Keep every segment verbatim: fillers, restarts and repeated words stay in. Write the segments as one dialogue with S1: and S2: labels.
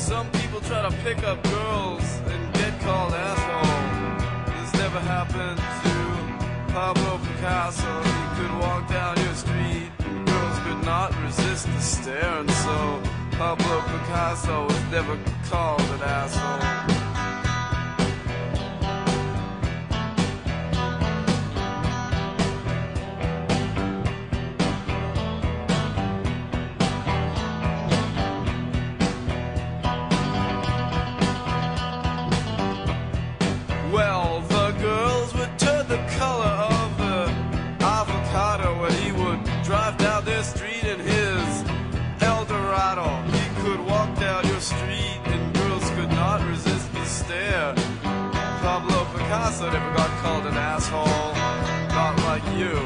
S1: Some people try to pick up girls and get called asshole. This never happened to Pablo Picasso. He could walk down your street and girls could not resist the stare. And so Pablo Picasso was never called an asshole. Well, the girls would turn the color of the avocado when he would drive down their street in his Eldorado. He could walk down your street and girls could not resist the stare. Pablo Picasso never got called an asshole, not like you.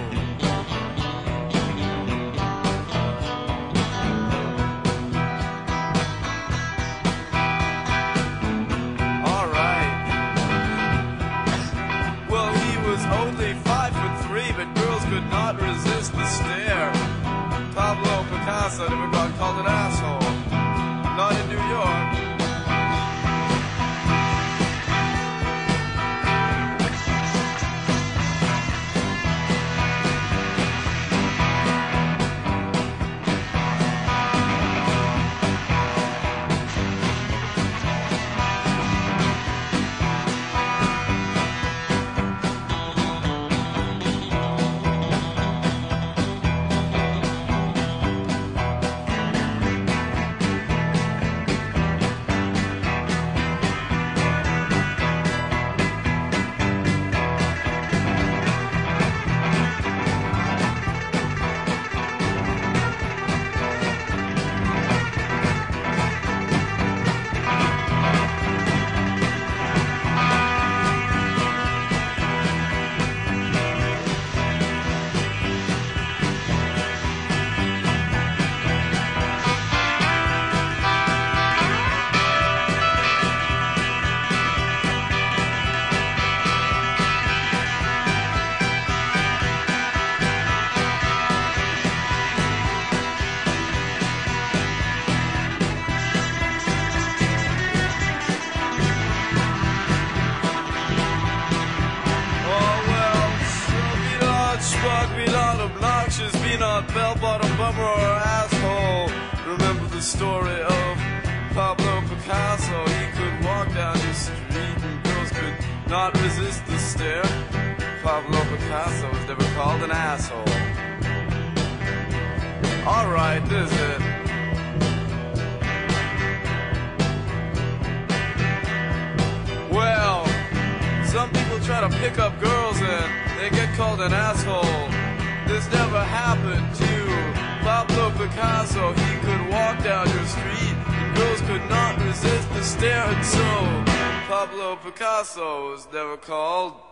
S1: Only five foot three, but girls could not resist the stare. Pablo Picasso never got called an asshole, not in New York. Be not obnoxious, be not bell-bottom bummer or asshole. Remember the story of Pablo Picasso. He could walk down your street and girls could not resist the stare. Pablo Picasso was never called an asshole. Alright, this is it. Well, some people try to pick up girls and they get called an asshole. This never happened to Pablo Picasso. He could walk down your street and girls could not resist the stare. And so Pablo Picasso was never called